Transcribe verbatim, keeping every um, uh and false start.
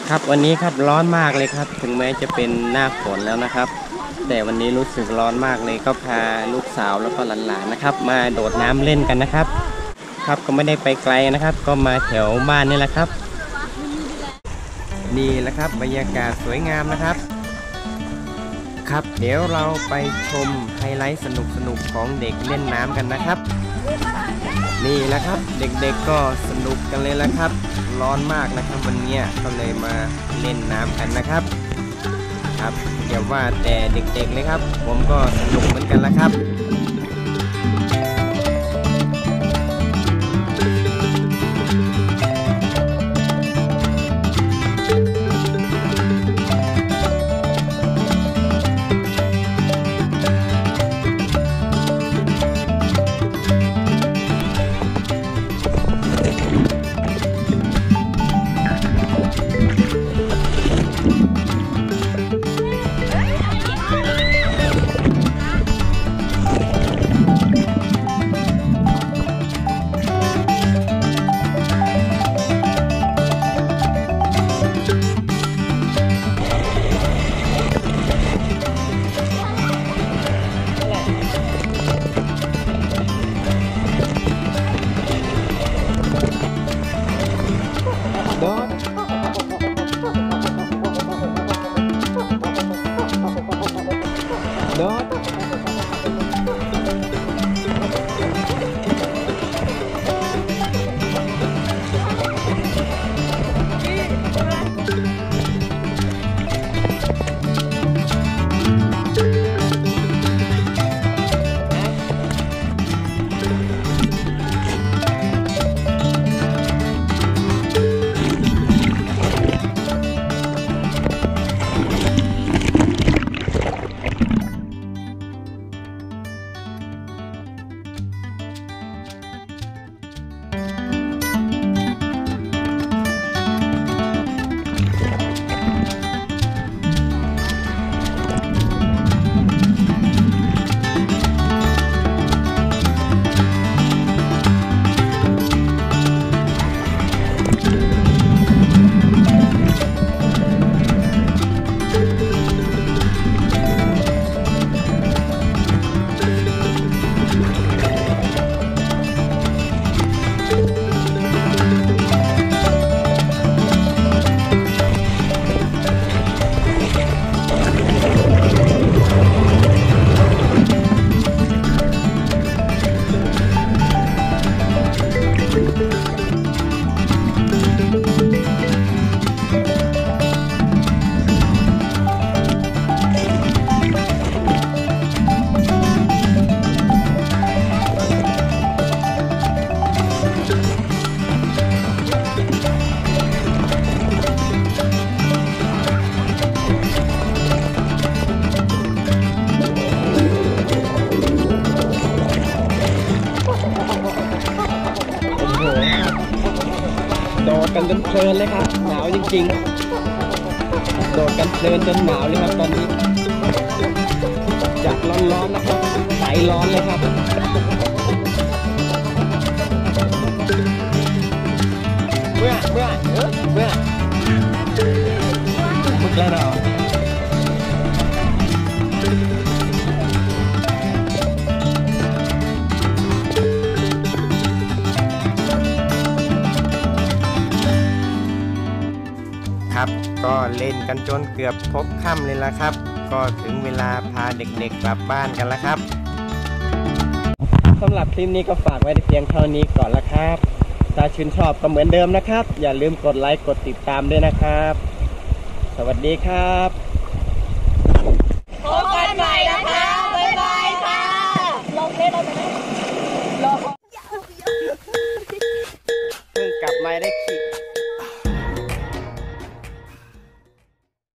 ครับวันนี้ครับร้อนมากเลยครับถึงแม้จะเป็นหน้าฝนแล้วนะครับแต่วันนี้รู้สึกร้อนมากเลยก็พาลูกสาวแล้วก็หลานๆนะครับมาโดดน้ำเล่นกันนะครับครับก็ไม่ได้ไปไกลนะครับก็มาแถวบ้านนี่แหละครับนี่แหละครับบรรยากาศสวยงามนะครับครับเดี๋ยวเราไปชมไฮไลท์สนุกๆของเด็กเล่นน้ำกันนะครับนี่แหละครับเด็กๆก็สนุกกันเลยละครับร้อนมากนะครับวันนี้ก็เลยมาเล่นน้ำกันนะครับครับอย่าว่าแต่เด็กๆเลยครับผมก็สนุกเหมือนกันละครับโดดกันจนเพลินเลยครับหนาวจริงๆโดดกันเพลินจนหนาวเลยครับตอนนี้จากร้อนๆนะครับไหลร้อนเลยครับเบื่อเบื่อเออเบื่อมึกแล้วเราครับก็เล่นกันจนเกือบพบค่ำเลยละครับก็ถึงเวลาพาเด็กๆกลับบ้านกันแล้วครับสำหรับคลิปนี้ก็ฝากไว้เพียงเท่านี้ก่อนละครับถ้าชื่นชอบก็เหมือนเดิมนะครับอย่าลืมกดไลค์กดติดตามด้วยนะครับสวัสดีครับ